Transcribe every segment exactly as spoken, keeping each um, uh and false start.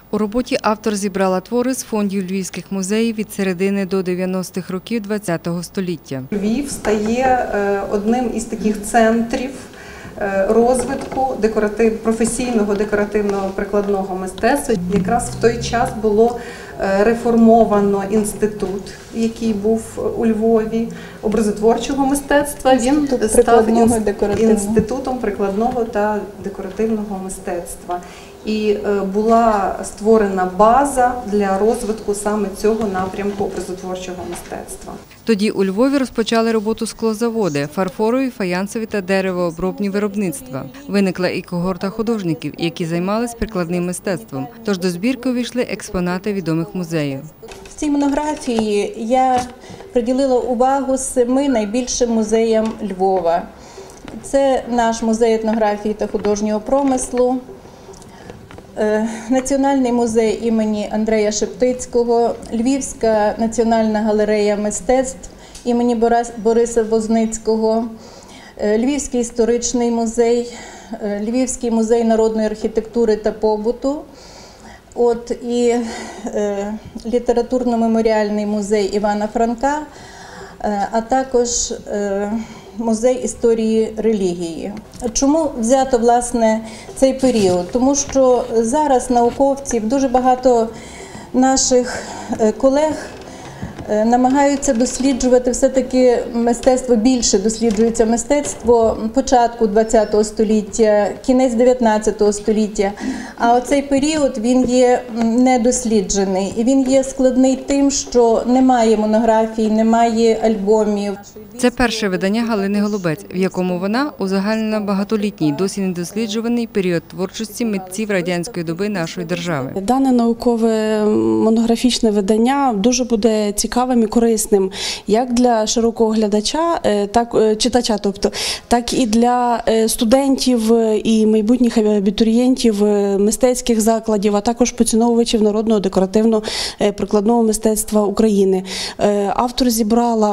У роботі автор зібрала твори з фондів львівських музеїв від середини до дев'яностих років ХХ століття. Львів стає одним із таких центрів розвитку декоратив, професійного декоративного прикладного мистецтва. Якраз в той час було реформовано інститут, який був у Львові, образотворчого мистецтва. Він став інститутом прикладного та декоративного мистецтва. І була створена база для розвитку саме цього напрямку образотворчого мистецтва. Тоді у Львові розпочали роботу склозаводи, фарфорові, фаянсові та деревообробні виробництва. Виникла і когорта художників, які займалися прикладним мистецтвом. Тож до збірки увійшли експонати відомих музеїв. В цій монографії я приділила увагу семи найбільшим музеям Львова. Це наш музей етнографії та художнього промислу, Національний музей імені Андрея Шептицького, Львівська національна галерея мистецтв імені Бориса Возницького, Львівський історичний музей, Львівський музей народної архітектури та побуту, от, і е, літературно-меморіальний музей Івана Франка, е, а також е, музей історії релігії. Чому взято, власне, цей період? Тому що зараз науковців, дуже багато наших колег намагаються досліджувати все-таки мистецтво, більше досліджується мистецтво початку ХХ століття, кінець дев'ятнадцятого століття. А оцей період, він є недосліджений. І він є складний тим, що немає монографій, немає альбомів. Це перше видання Галини Голубець, в якому вона узагальнила багатолітній, досі недосліджуваний період творчості митців радянської доби нашої держави. Дане наукове монографічне видання дуже буде цікавим і корисним як для широкого глядача, так читача, тобто, так і для студентів і майбутніх абітурієнтів мистецьких закладів, а також поціновувачів народного декоративно-прикладного мистецтва України. Автор зібрала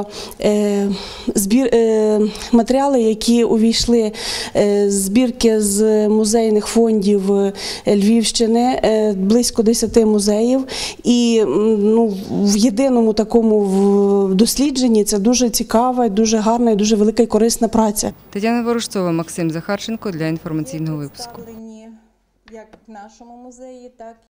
збір матеріали, які увійшли з збірки з музейних фондів Львівщини, близько десяти музеїв, і ну, в єдиному такому дослідженні це дуже цікава, дуже гарна і дуже велика і корисна праця. Тетяна Ворожцова, Максим Захарченко для інформаційного випуску. Як в нашому музеї, так